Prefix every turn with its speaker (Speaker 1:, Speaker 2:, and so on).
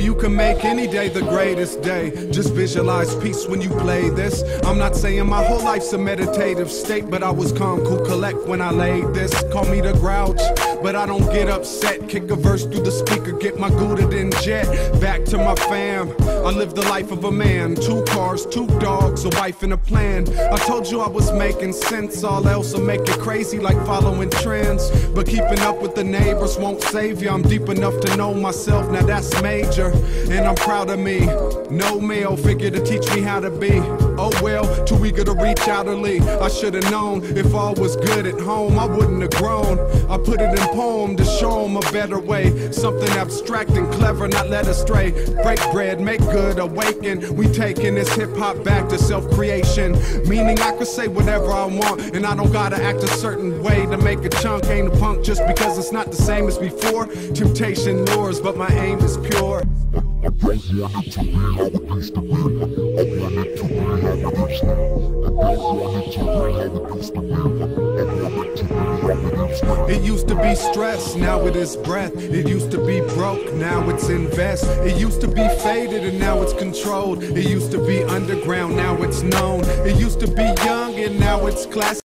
Speaker 1: you can make any day the greatest day. Just visualize peace when you play this. I'm not saying my whole life's a meditative state, but I was calm, cool, collect when I laid this. Call me the grouch, but I don't get upset. Kick a verse through the speaker, get my Gouda then jet. Back to my fam, I live the life of a man. 2 cars, 2 dogs, a wife and a plan. I told you I was making sense, all else will make it crazy like following trends. But keeping up with the neighbors won't save you. I'm deep enough to know myself, now that's major. And I'm proud of me, no male figure to teach me how to be. Oh well, too eager to reach out early. I should've known if all was good at home, I wouldn't have grown. I put it in poem to show them a better way. Something abstract and clever, not led astray. Break bread, make good, awaken. We taking this hip-hop back to self-creation. Meaning I could say whatever I want, and I don't gotta act a certain way to make a chunk. Ain't a punk just because it's not the same as before. Temptation lures, but my aim is pure.
Speaker 2: I don't want it to be how it used to be. I want it to be how it is now. I don't want it to be how it used to be. I want it to be how it is now.
Speaker 1: It used to be stress, now it is breath. It used to be broke, now it's invest. It used to be faded and now it's controlled. It used to be underground, now it's known. It used to be young and now it's classic.